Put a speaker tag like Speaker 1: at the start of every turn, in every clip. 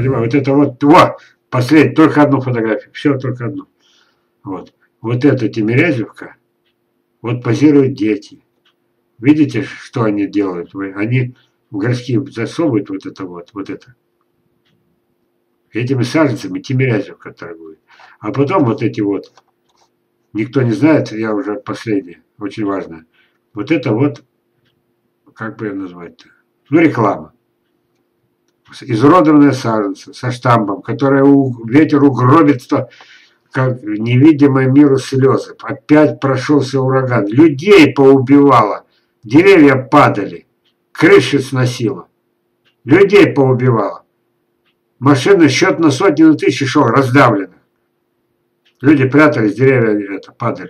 Speaker 1: Понимаю, вот это вот, последний, только одну фотографию, все, только одну. Вот. Вот это Тимирязевка, вот позируют дети. Видите, что они делают? Они в горшки засовывают вот это. Этими саженцами Тимирязевка торгует. А потом вот эти вот, никто не знает, я уже последний, очень важно. Вот это вот, как бы ее назвать-то? Ну, реклама. Изуродованная саженцы со штампом, которая ветер угробит, как невидимые миру слезы. Опять прошелся ураган. Людей поубивало. Деревья падали. Крыши сносило. Людей поубивало. Машины счет на сотни, на тысячи шел, раздавлено. Люди прятались, деревья падали.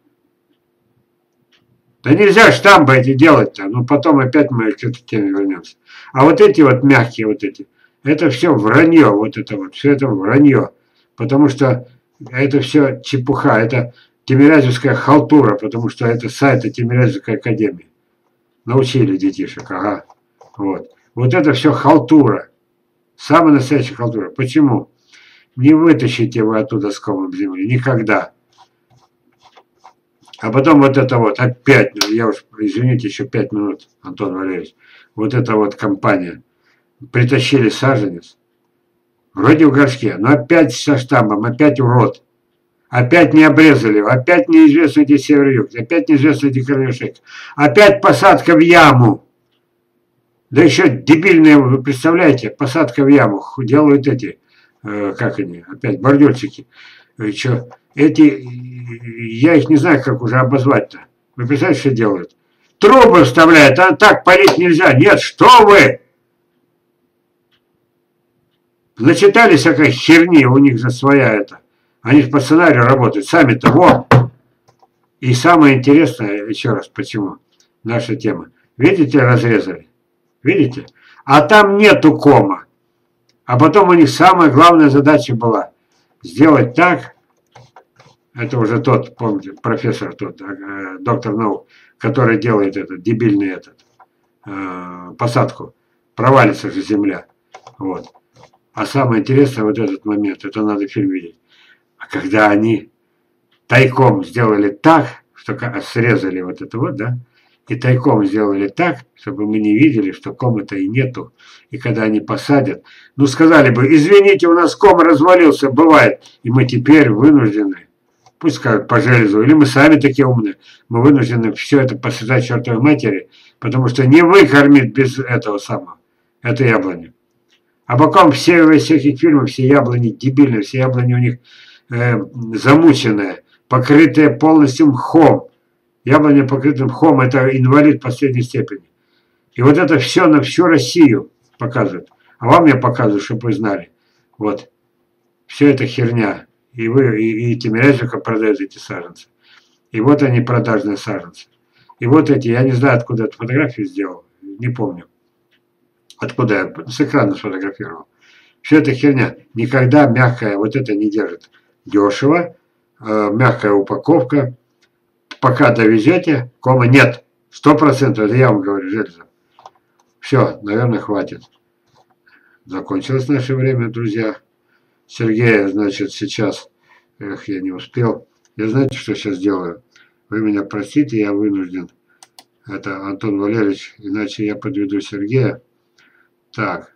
Speaker 1: Да нельзя штампы эти делать-то. Ну, потом опять мы к этой теме вернемся. А вот эти вот мягкие вот эти, это все вранье. Вот это вот, все это вранье. Потому что это все чепуха. Это Тимирязевская халтура, потому что это сайты Тимирязевской академии. Научили детишек, ага. Вот. Вот это все халтура. Самая настоящая халтура. Почему? Не вытащите вы оттуда с комом земли. Никогда. А потом вот это вот опять, я уж, извините, еще 5 минут, Антон Валерьевич. Вот эта вот компания. Притащили саженец. Вроде в горшке, но опять со штампом, опять урод. Опять не обрезали его, опять неизвестно где север-юг, опять неизвестно где корнюшек. Опять посадка в яму. Да еще дебильные, вы представляете, посадка в яму. Делают эти, как они, опять бордюрчики. Что, эти, я их не знаю, как уже обозвать-то. Вы представляете, что делают? Трубы вставляют, а так полить нельзя. Нет, что вы? Начитались всякой херни, у них же своя это. Они по сценарию работают, сами-то, вот. И самое интересное, еще раз, почему, наша тема. Видите, разрезали? Видите? А там нету кома. А потом у них самая главная задача была сделать так, это уже тот, помните, профессор тот, доктор наук, который делает этот, дебильный посадку. Провалится же земля. Вот. А самое интересное вот этот момент, это надо фильм видеть. А когда они тайком сделали так, что срезали вот это вот, да, и тайком сделали так, чтобы мы не видели, что кома-то и нету. И когда они посадят, ну сказали бы, извините, у нас ком развалился, бывает, и мы теперь вынуждены, пусть скажут по железу, или мы сами такие умные, мы вынуждены все это посадать чертовой матери, потому что не выкормит без этого самого, это яблони. А потом все во всяких фильмах, все яблони дебильные, все яблони у них замученные, покрытые полностью мхом. Яблоня покрытым мхом – это инвалид последней степени. И вот это все на всю Россию показывают. А вам я показываю, чтобы вы знали. Вот. Все это херня. И вы, и Тимирязевка продает эти саженцы. И вот они, продажные саженцы. И вот эти, я не знаю, откуда эту фотографию сделал. Не помню. Откуда я с экрана сфотографировал. Все это херня. Никогда мягкая вот это не держит. Дешево. Мягкая упаковка. Пока довезете, кома нет. 100%, это я вам говорю, железо. Все, наверное, хватит. Закончилось наше время, друзья. Сергей, значит, сейчас... Эх, я не успел. Я знаете, что сейчас делаю? Вы меня простите, я вынужден. Это Антон Валерьевич, иначе я подведу Сергея. Так.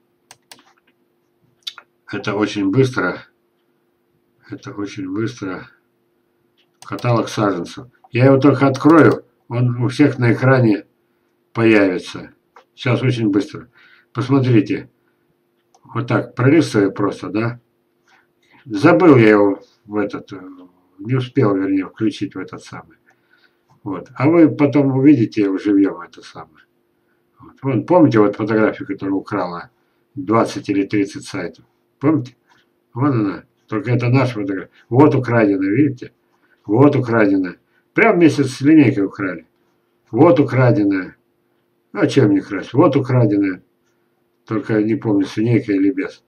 Speaker 1: Это очень быстро. Это очень быстро. Каталог саженцев. Я его только открою, он у всех на экране появится. Сейчас очень быстро. Посмотрите. Вот так, пролистываю просто, да? Забыл я его в этот, не успел, вернее, включить в этот самый. Вот. А вы потом увидите его живьем, это самое. Вот. Вон, помните вот фотографию, которую украла 20 или 30 сайтов? Помните? Вон она. Только это наша фотография. Вот украдена, видите? Вот украдена. Прям вместе с линейкой украли. Вот украденная. А чем не красть? Вот украденная. Только не помню, с линейкой или без.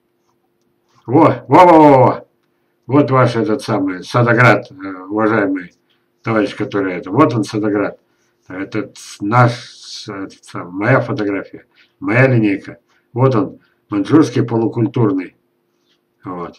Speaker 1: Во. Вот ваш этот самый Садоград, уважаемый товарищ, который это. Вот он, Садоград. Это наш, моя фотография. Моя линейка. Вот он. Маньчжурский полукультурный. Вот.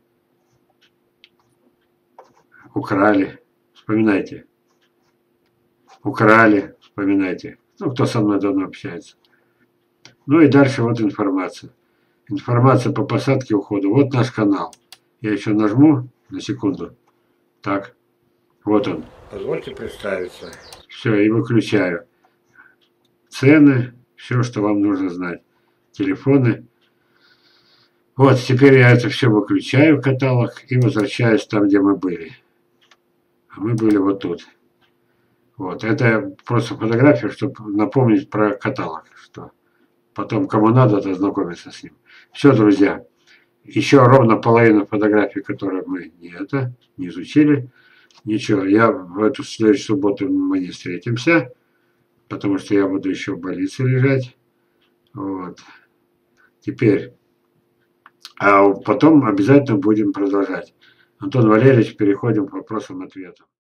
Speaker 1: Украли. Вспоминайте. Украли. Вспоминайте. Ну, кто со мной давно общается. Ну и дальше вот информация. Информация по посадке и уходу. Вот наш канал. Я еще нажму на секунду. Так. Вот он. Позвольте представиться. Все, и выключаю. Цены, все, что вам нужно знать. Телефоны. Вот, теперь я это все выключаю, каталог, и возвращаюсь там, где мы были. А мы были вот тут. Вот, это просто фотография, чтобы напомнить про каталог, что потом, кому надо, ознакомиться с ним. Все, друзья. Еще ровно половина фотографий, которые мы не изучили. Ничего, я в эту следующую субботу мы не встретимся, потому что я буду еще в больнице лежать. Вот. Теперь, а потом обязательно будем продолжать. Антон Валерьевич, переходим к вопросам-ответам.